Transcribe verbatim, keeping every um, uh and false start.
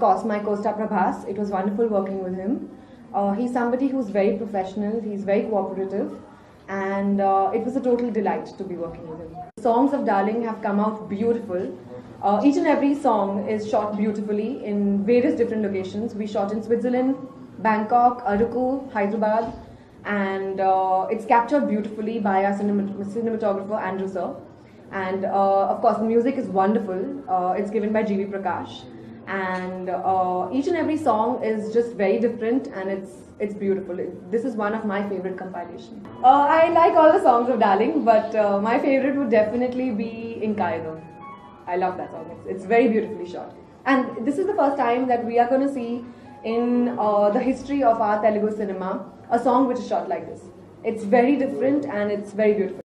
course, my co-star Prabhas. It was wonderful working with him. Uh, he's somebody who's very professional, he's very cooperative, and uh, it was a total delight to be working with him. Songs of Darling have come out beautiful. Uh, each and every song is shot beautifully in various different locations. We shot in Switzerland, Bangkok, Aruku, Hyderabad, and uh, it's captured beautifully by our cinemat cinematographer Andrew Sir. And uh, of course, the music is wonderful. Uh, it's given by G V Prakash, and uh, each and every song is just very different, and it's it's beautiful. This is one of my favorite compilations. Uh, I like all the songs of Darling, but uh, my favorite would definitely be Inkayadam. I love that song. It's, it's very beautifully shot, and this is the first time that we are going to see in uh, the history of our Telugu cinema a song which is shot like this. It's very different and it's very beautiful.